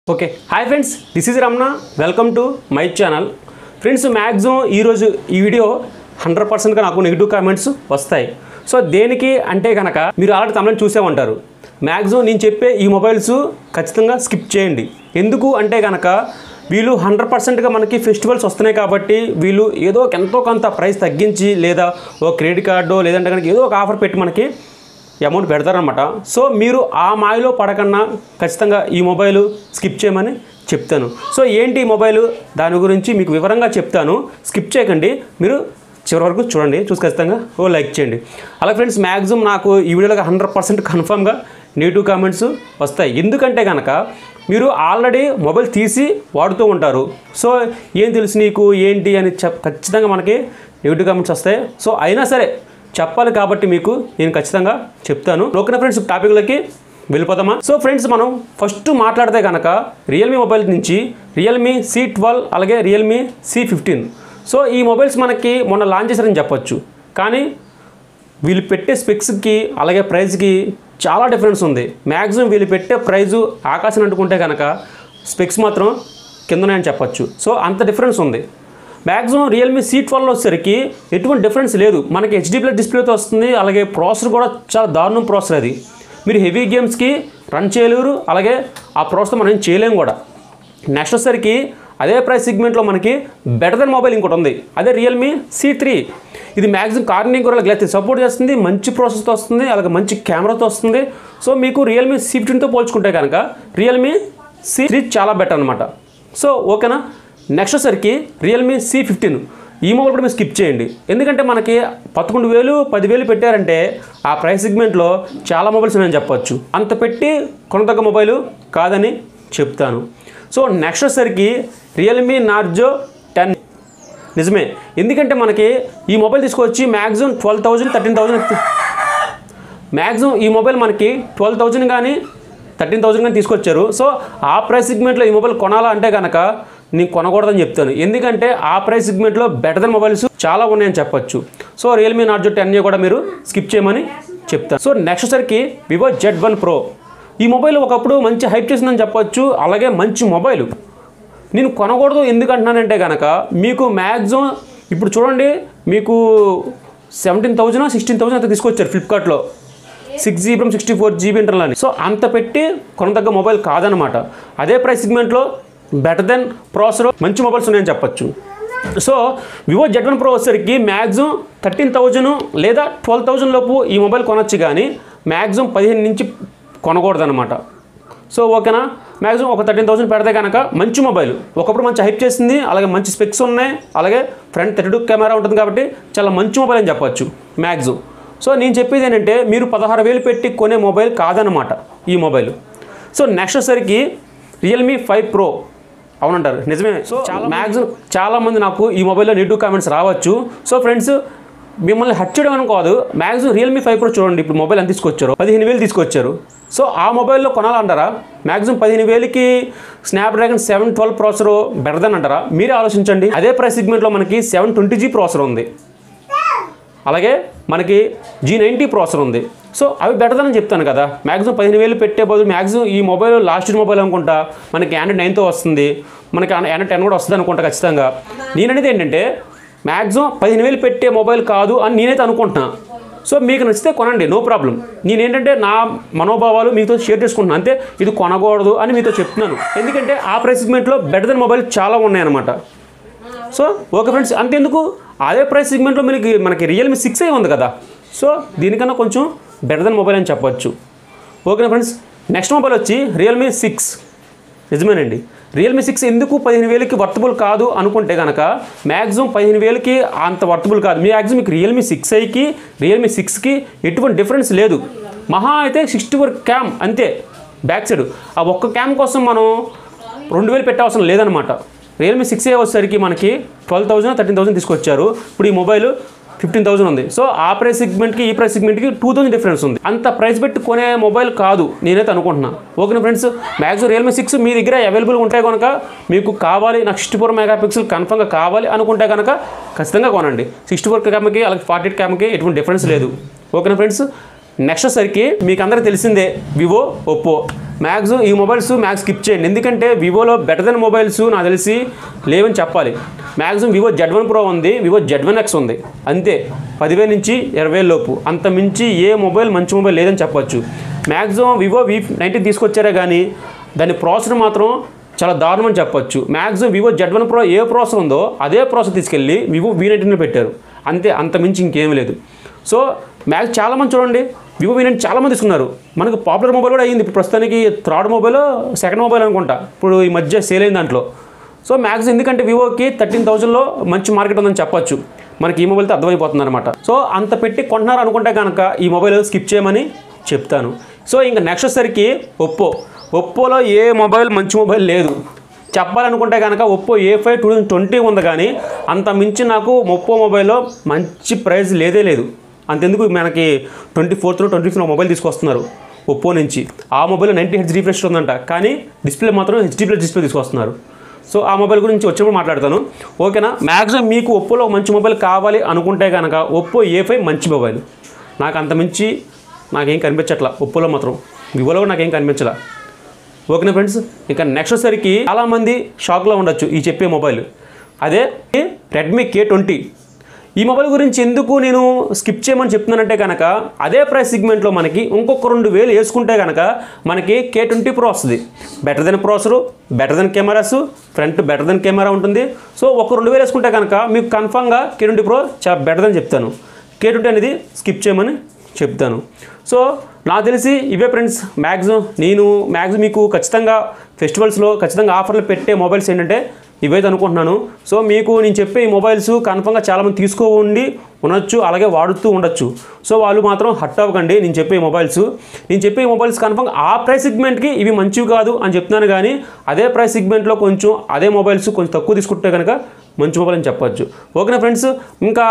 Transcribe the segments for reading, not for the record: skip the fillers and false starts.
Okay hi friends, this is Ramana. Welcome to my channel. Friends, maximum ఈరోజు ఈ video 100%గా నాకు negative comments వస్తాయి. So దేనికి అంటే కనుక మీరు ఆల్రెడీ తమలో చూసే ఉంటారు. మ్యాక్సిమం నేను చెప్పే ఈ మొబైల్స్ ఖచ్చితంగా స్కిప్ చేయండి. ఎందుకు అంటే కనుక వీళ్ళు 100%గా మనకి ఫెస్టివల్స్ వస్తున్నాయి కాబట్టి వీళ్ళు ఏదో ఎంతో కొంత ప్రైస్ తగ్గించి లేదా ఓ క్రెడిట్ కార్డు లేదంటే కనుక ఏదో ఒక ఆఫర్ పెట్టి మనకి అమౌంట్ పెడతారనమాట. సో మీరు ఆ మాయలో పడకన్నా ఖచ్చితంగా ఈ మొబైల్ స్కిప్ చేయమని చెప్తాను. సో ఏంటి ఈ మొబైల్, దాని గురించి మీకు వివరంగా చెప్తాను. స్కిప్ చేయకండి, మీరు చివరి వరకు చూడండి. చూసి ఖచ్చితంగా ఓ లైక్ చేయండి. అలా ఫ్రెండ్స్, మ్యాక్సిమం నాకు ఈ వీడియోలో 100% కన్ఫర్మ్గా నెగిటివ్ కామెంట్స్ వస్తాయి. ఎందుకంటే కనుక మీరు ఆల్రెడీ మొబైల్ తీసి వాడుతూ ఉంటారు. సో ఏం తెలుసు నీకు ఏంటి అని ఖచ్చితంగా మనకి నెగిటివ్ కామెంట్స్ వస్తాయి. సో అయినా సరే చెప్పాలి కాబట్టి మీకు నేను ఖచ్చితంగా చెప్తాను. ఓకేనా ఫ్రెండ్స్, టాపిక్లకి వెళ్ళిపోతామా? సో ఫ్రెండ్స్, మనం ఫస్ట్ మాట్లాడితే కనుక రియల్మీ మొబైల్ నుంచి రియల్మీ C12 అలాగే రియల్మీ C15. సో ఈ మొబైల్స్ మనకి మొన్న లాంచ్ చేశారని చెప్పొచ్చు. కానీ వీళ్ళు పెట్టే స్పెక్స్కి అలాగే ప్రైస్కి చాలా డిఫరెన్స్ ఉంది. మ్యాక్సిమం వీళ్ళు పెట్టే ప్రైజు ఆకాశం అంటుకుంటే కనుక స్పెక్స్ మాత్రం కిందనే అని చెప్పొచ్చు. సో అంత డిఫరెన్స్ ఉంది. మ్యాక్సిమం రియల్మీ C12లో వచ్చేసరికి ఎటువంటి డిఫరెన్స్ లేదు. మనకి HD+ డిస్ప్లేతో వస్తుంది. అలాగే ప్రాసెసర్ కూడా చాలా దారుణం ప్రాసెసర్. అది మీరు హెవీ గేమ్స్కి రన్ చేయలేరు. అలాగే ఆ ప్రాసెసర్ మనం ఏం చేయలేము కూడా. నెక్స్ట్ వచ్చేసరికి అదే ప్రైస్ సెగ్మెంట్లో మనకి బెటర్ దెన్ మొబైల్ ఇంకోటి ఉంది. అదే రియల్మీ C3. ఇది మ్యాక్సిమం కార్నింగ్ కూడా గ్లాస్ సపోర్ట్ చేస్తుంది. మంచి ప్రాసెసర్తో వస్తుంది. అలాగే మంచి కెమెరాతో వస్తుంది. సో మీకు రియల్మీ C15తో పోల్చుకుంటే కనుక రియల్మీ C3 చాలా బెటర్ అనమాట. సో ఓకేనా. నెక్స్ట్ వచ్చేసరికి రియల్మీ C15. ఈ మొబైల్ కూడా మీరు స్కిప్ చేయండి. ఎందుకంటే మనకి 11,000 10,000 పెట్టారంటే ఆ ప్రైస్ సెగ్మెంట్లో చాలా మొబైల్స్ ఉన్నాయని చెప్పొచ్చు. అంత పెట్టి కొనదగ్గ మొబైల్ కాదని చెప్తాను. సో నెక్స్ట్ వచ్చేసరికి రియల్మీ నార్జో 10. నిజమే, ఎందుకంటే మనకి ఈ మొబైల్ తీసుకొచ్చి మ్యాక్సిమం 12,000 13,000 మ్యాక్సిమం ఈ మొబైల్ మనకి 12,000 కానీ 13,000 కానీ తీసుకొచ్చారు. సో ఆ ప్రైస్ సెగ్మెంట్లో ఈ మొబైల్ కొనాలా అంటే కనుక నేను కొనకూడదని చెప్తాను. ఎందుకంటే ఆ ప్రైస్ సెగ్మెంట్లో బెటర్ దెన్ మొబైల్స్ చాలా ఉన్నాయని చెప్పొచ్చు. సో రియల్మీ నార్జో 10 కూడా మీరు స్కిప్ చేయమని చెప్తాను. సో నెక్స్ట్ వచ్చరికి వివో Z1 Pro. ఈ మొబైల్ ఒకప్పుడు మంచి హైప్ చేసిందని చెప్పొచ్చు. అలాగే మంచి మొబైల్. నేను కొనకూడదు ఎందుకంటున్నానంటే కనుక మీకు మ్యాక్సిమం ఇప్పుడు చూడండి, మీకు 17,000 16,000 అంత తీసుకొచ్చారు ఫ్లిప్కార్ట్లో. 6GB 64GB ఇంటర్నల్ అని. సో అంత పెట్టి కొనదగ్గ మొబైల్ కాదనమాట. అదే ప్రైస్ సెగ్మెంట్లో బెటర్ దెన్ ప్రాసెసర్ మంచి మొబైల్స్ ఉన్నాయని చెప్పొచ్చు. సో వివో Z1 Pro వచ్చేసరికి మ్యాక్సిమం 13,000 లేదా 12,000 లోపు ఈ మొబైల్ కొనొచ్చు. కానీ మ్యాక్సిమం 15 నుంచి కొనకూడదు అనమాట. సో ఓకేనా. మ్యాక్సిమం ఒక 13,000 పెడితే కనుక మంచి మొబైల్. ఒకప్పుడు మంచి హైప్ చేసింది. అలాగే మంచి స్పెక్స్ ఉన్నాయి. అలాగే ఫ్రంట్ 32 కెమెరా ఉంటుంది కాబట్టి చాలా మంచి మొబైల్ అని చెప్పొచ్చు మ్యాక్సిమం. సో నేను చెప్పేది ఏంటంటే మీరు 16,000 పెట్టి కొనే మొబైల్ కాదనమాట ఈ మొబైల్. సో నెక్స్ట్ వచ్చేసరికి రియల్మీ 5 Pro. అవునంటారు, నిజమే. సో మ్యాక్సిమం చాలామంది నాకు ఈ మొబైల్లో నెగిటివ్ కామెంట్స్ రావచ్చు. సో ఫ్రెండ్స్, మిమ్మల్ని హర్ట్ చేయడం అని కాదు. మ్యాక్సిమం రియల్మీ 5 Pro చూడండి, ఇప్పుడు మొబైల్ ఎంత తీసుకొచ్చారు, 15,000 తీసుకొచ్చారు. సో ఆ మొబైల్లో కొనాలంటారా? మ్యాక్సిమం 15,000కి స్నాప్డ్రాగన్ 712 ప్రాసెసర్ బెటర్ దెన్ అంటారా? మీరే ఆలోచించండి. అదే ప్రైస్ సెగ్మెంట్లో మనకి 720G ప్రాసెసర్ ఉంది. అలాగే మనకి G90 ప్రాసెసర్ ఉంది. సో అవి బెటర్ అని చెప్తాను కదా. మ్యాక్సిమం 15,000 పెట్టే బదులు మ్యాక్సిమం ఈ మొబైల్ లాస్ట్ మొబైల్ అనుకుంటా మనకి Android 9తో వస్తుంది. మనకి Android 10 కూడా వస్తుంది అనుకుంటా ఖచ్చితంగా. నేననేది ఏంటంటే మ్యాక్సిమం 15,000 పెట్టే మొబైల్ కాదు అని నేనైతే అనుకుంటున్నాను. సో మీకు నచ్చితే కొనండి, నో ప్రాబ్లం. నేనేంటంటే నా మనోభావాలు మీతో షేర్ చేసుకుంటున్నాను అంతే. ఇది కొనకూడదు అని మీతో చెప్తున్నాను. ఎందుకంటే ఆ ప్రైస్ సెగ్మెంట్లో బెటర్ దెన్ మొబైల్ చాలా ఉన్నాయన్నమాట. సో ఓకే ఫ్రెండ్స్, అంతెందుకు అదే ప్రైస్ సెగ్మెంట్లో మనకి రియల్మీ 6 ఉంది కదా. సో దీనికన్నా కొంచెం బెటర్ దెన్ మొబైల్ అని చెప్పొచ్చు. ఓకేనా ఫ్రెండ్స్. నెక్స్ట్ మొబైల్ వచ్చి రియల్మీ 6. నిజమేనండి, రియల్మీ 6 ఎందుకు 15,000కి వర్తబుల్ కాదు అనుకుంటే కనుక మ్యాక్సిమం 15,000కి అంత వర్తబుల్ కాదు. మ్యాక్సిమం మీకు రియల్మీ 6iకి రియల్మీ 6కి ఎటువంటి డిఫరెన్స్ లేదు. మహా అయితే 64 క్యామ్ అంతే బ్యాక్ సైడ్. ఆ ఒక్క క్యామ్ కోసం మనం 2,000 పెట్టే అవసరం లేదనమాట. రియల్మీ 6a వచ్చేసరికి మనకి 12,000 13,000 తీసుకొచ్చారు. ఇప్పుడు ఈ మొబైల్ 15,000 ఉంది. సో ఆ ప్రైస్ సెగ్మెంట్కి ఈ ప్రైస్ సెగ్మెంట్కి 2,000 డిఫరెన్స్ ఉంది. అంత ప్రైస్ పెట్టి కొనే మొబైల్ కాదు నేనైతే అనుకుంటున్నాను. ఓకేనా ఫ్రెండ్స్. మ్యాక్సిమం రియల్మీ 6 మీ దగ్గర అవైలబుల్గా ఉంటాయి కనుక మీకు కావాలి, నాకు 64 మెగాపిక్సెల్ కన్ఫర్మ్గా కావాలి అనుకుంటే కనుక ఖచ్చితంగా కొనండి. 64 క్యామ్కి అలాగే 48 క్యామ్కి ఎటువంటి డిఫరెన్స్ లేదు. ఓకేనా ఫ్రెండ్స్. నెక్స్ట్ వచ్చేసరికి మీకు అందరికీ తెలిసిందే వివో, ఒప్పో. మ్యాక్సిమం ఈ మొబైల్స్ స్కిప్ చేయండి, ఎందుకంటే వివోలో బెటర్ దెన్ మొబైల్స్ నాకు తెలిసి లేవని చెప్పాలి. మ్యాక్సిమం వివో Z1 Pro ఉంది, వివో Z1X ఉంది, అంతే 10,000 నుంచి 20,000 లోపు. అంత మించి ఏ మొబైల్ మంచి మొబైల్ లేదని చెప్పొచ్చు. మ్యాక్సిమం వివో V90 తీసుకొచ్చారే కానీ దాని ప్రాసెసర్ మాత్రం చాలా దారుణం అని చెప్పొచ్చు. మ్యాక్సిమం వివో Z1 Pro ఏ ప్రాసెసర్ ఉందో అదే ప్రాసెసర్ తీసుకెళ్ళి వివో V90 పెట్టారు, అంతే, అంత మించి ఇంకేమీ లేదు. సో చాలామంది చూడండి వివో V90 చాలామంది తీసుకున్నారు. మనకు పాపులర్ మొబైల్ కూడా అయ్యింది. ఇప్పుడు ప్రస్తుతానికి థర్డ్ మొబైల్, సెకండ్ మొబైల్ అనుకుంటా ఇప్పుడు ఈ మధ్య సేల్ అయిన దాంట్లో. సో మ్యాక్సిమం ఎందుకంటే వివోకి 13,000లో మంచి మార్కెట్ ఉందని చెప్పొచ్చు. మనకి ఈ మొబైల్తో అర్థమైపోతుంది అనమాట. సో అంత పెట్టి కొంటున్నారు అనుకుంటే కనుక ఈ మొబైల్ స్కిప్ చేయమని చెప్తాను. సో ఇంకా నెక్స్ట్ వచ్చేసరికి ఒప్పోలో ఏ మొబైల్ మంచి మొబైల్ లేదు. చెప్పాలనుకుంటే కనుక ఒప్పో A5 2020 ఉంది, కానీ అంత మించి నాకు ఒప్పో మొబైల్లో మంచి ప్రైస్ లేదే లేదు. అంతెందుకు మనకి 24th 25th మొబైల్ తీసుకొస్తున్నారు ఒప్పో నుంచి. ఆ మొబైల్ 90Hz రిఫ్రెష్ ఉందంట, కానీ డిస్ప్లే మాత్రం HD+ డిస్ప్లే తీసుకొస్తున్నారు. సో ఆ మొబైల్ గురించి వచ్చినప్పుడు మాట్లాడతాను, ఓకేనా. మ్యాక్సిమం మీకు ఒప్పోలో మంచి మొబైల్ కావాలి అనుకుంటే కనుక ఒప్పో A5 మంచి మొబైల్. నాకు అంత మించి నాకేం కనిపించట్లా ఒప్పోలో మాత్రం, వివోలో కూడా నాకేం కనిపించలా. ఓకేనా ఫ్రెండ్స్. ఇంకా నెక్స్ట్ వచ్చేసరికి చాలామంది షాక్లో ఉండొచ్చు ఈ చెప్పే మొబైల్, అదే రెడ్మీ K20. ఈ మొబైల్ గురించి ఎందుకు నేను స్కిప్ చేయమని చెప్తున్నానంటే కనుక అదే ప్రైస్ సిగ్మెంట్లో మనకి ఇంకొక 2,000 వేసుకుంటే కనుక మనకి K20 Pro వస్తుంది. Better than processor, better than cameras, front better than camera ఉంటుంది. సో ఒక 2,000 వేసుకుంటే కనుక మీకు కన్ఫామ్గా K20 Pro చాలా బెటర్ అని చెప్తాను. K20 అనేది స్కిప్ చేయమని చెప్తాను. సో నాకు తెలిసి ఇవే ఫ్రెండ్స్. మ్యాక్సిమం మీకు ఖచ్చితంగా ఫెస్టివల్స్లో ఖచ్చితంగా ఆఫర్లు పెట్టే మొబైల్స్ ఏంటంటే ఇవైతే అనుకుంటున్నాను. సో మీకు నేను చెప్పే ఈ మొబైల్స్ కన్ఫామ్గా చాలామంది ఉండొచ్చు, అలాగే వాడుతూ ఉండొచ్చు. సో వాళ్ళు మాత్రం హట్ అవ్వకండి. నేను చెప్పే ఈ మొబైల్స్ కన్ఫామ్గా ఆ ప్రైస్ సిగ్మెంట్కి ఇవి మంచివి కాదు అని చెప్తున్నాను, కానీ అదే ప్రైస్ సిగ్మెంట్లో కొంచెం అదే మొబైల్స్ కొంచెం తక్కువ తీసుకుంటే కనుక మంచి మొబైల్ అని చెప్పొచ్చు. ఓకేనా ఫ్రెండ్స్. ఇంకా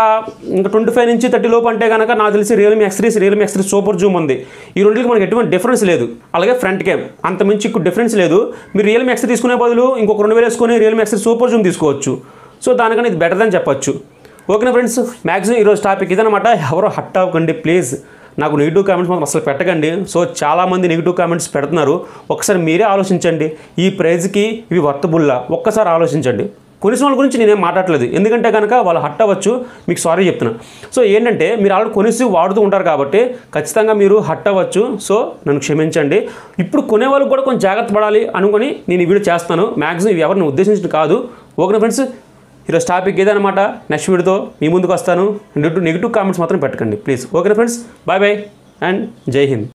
25 నుంచి 30 లోపు అంటే కనుక నాకు తెలిసి రియల్మీ X3 సూపర్ జూమ్ ఉంది. ఈ రెండింటికి మనకి ఎటువంటి డిఫరెన్స్ లేదు. అలాగే ఫ్రంట్ క్యామ్ అంత మించి డిఫరెన్స్ లేదు. మీరు రియల్మీ X3 తీసుకునే బదులు ఇంకొక 2,000 వేసుకొని రియల్మీ X3 సూపర్ జూమ్ తీసుకోవచ్చు. సో దానికన్నా ఇది బెటర్ అని చెప్పొచ్చు. ఓకేనా ఫ్రెండ్స్. మ్యాక్సిమం ఈరోజు టాపిక్ ఇదనమాట. ఎవరో హట్ అవ్వకండి ప్లీజ్. నాకు నెగిటివ్ కామెంట్స్ మాత్రం అసలు పెట్టకండి. సో చాలామంది నెగిటివ్ కామెంట్స్ పెడుతున్నారు. ఒకసారి మీరే ఆలోచించండి, ఈ ప్రైజ్కి ఇవి వర్తబుల్లా ఒక్కసారి ఆలోచించండి. కొనిసిన వాళ్ళ గురించి నేనేం మాట్లాడలేదు, ఎందుకంటే కనుక వాళ్ళు హట్ అవ్వచ్చు, మీకు సారీ చెప్తున్నా. సో ఏంటంటే మీరు ఆల్రెడీ కొనిసి వాడుతూ ఉంటారు కాబట్టి ఖచ్చితంగా మీరు హట్ అవ్వచ్చు. సో నన్ను క్షమించండి. ఇప్పుడు కొనే వాళ్ళకి కూడా కొంచెం జాగ్రత్త పడాలి అనుకుని నేను ఈ వీడియో చేస్తాను. మ్యాక్సిమం ఇవి ఎవరిని ఉద్దేశించి కాదు. ఓకేనా ఫ్రెండ్స్. ఈరోజు టాపిక్ ఇదనమాట. నెక్స్ట్ వీడియోతో మీ ముందుకు వస్తాను. నెగిటివ్ కామెంట్స్ మాత్రం పెట్టకండి ప్లీజ్. ఓకేనా ఫ్రెండ్స్. బాయ్ అండ్ జై హింద్.